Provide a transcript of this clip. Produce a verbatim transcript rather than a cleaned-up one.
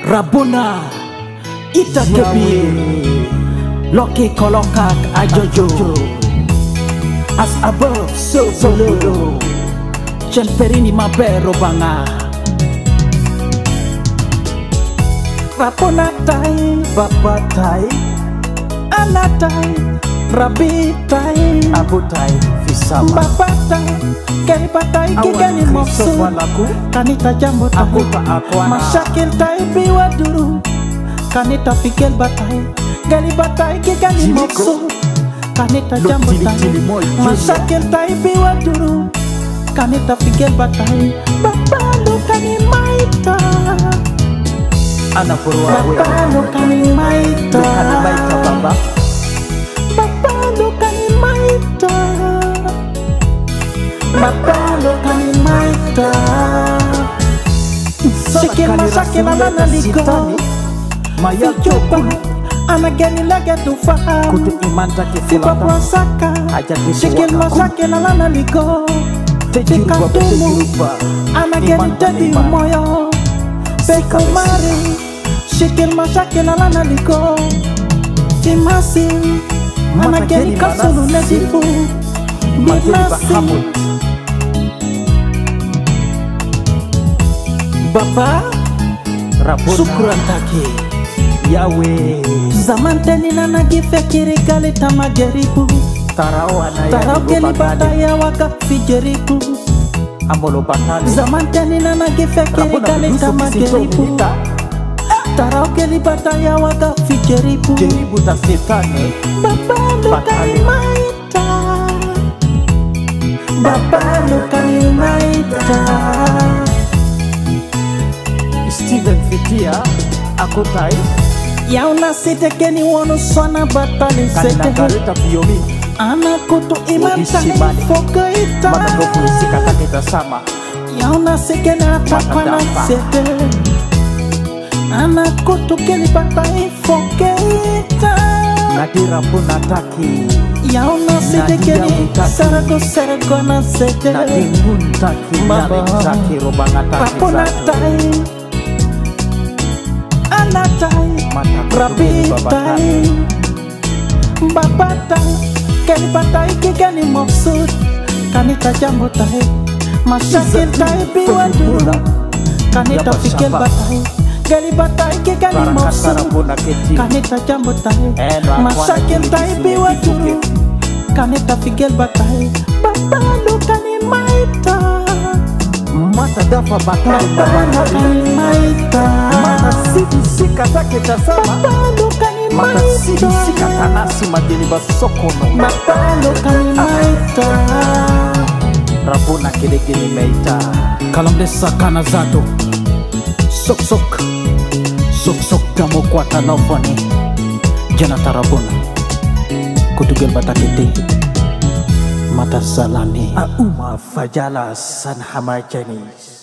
Rabuna ita kebi Loki kolokak ajojo. As above so below. Chen perini mabero banga. Rabuna tai babatai anatai rabitai abutai fisama babatai kali batai kigani mokso kanita jambo aku tak akuana masakil tai biwa dulu kanita fikir batai gali batai kigani mokso kanita jambo tai masakil tai biwa dulu kanita fikir batai babalu kani maita anak purwawe babalu kani maita kani maita baba babalu kani maita babalu kani maita sikil masakil alana liko maya coba anak gani lagi tu faham kutu iman tak sipa puasaka sikil masakil alana liko tikatumu anak gani tadi umoyo peko mari sikil masakil alana liko timasin anak gani kasulu nasifu bimasin Bapa Sukran taki Yahweh zaman teni nana gifekiri kali tamageribu tarau anaya tarau keli bataya waka fijeribu ambolo batali zaman teni nana gifekiri kali tamageribu tarau keli bataya waka fijeribu jeribu ta setane Bapa lukani maita Bapa lukani maita Steven Fitia aku tai Yau nasite keni wonu sona batali kanina sete garita fiomi Anakku tu iman tani fokaita mana doku sikata kita sama Yau nasike na takwana sete Anakku tu keni batai fokaita nadira pun nataki Yau nasite keni sarako sarako na sete nadingun taki nari taki robanga taki Rapuna tai Anatai Rabitai Babatai Kani batai kigani maksud Kanita jambo tai Masakil tai biwa dulu Kanita fikir batai Gali batai kigani maksud Kanita jambo tai Masakil tai biwa dulu Kanita fikir batai Babalu kani maita mata dafa batali Babalu kani maita mata sidi sikata kita sama Babalu kani mata sidi maita sikata nasi madini basokono Babalu kani maita Rabuna kile-kile meita Kalam desa kana zato Sok sok Sok sok kamo kwa talofoni Janata Rabuna Kutugel batakiti Mata salani Auma fajala san hamar Chinese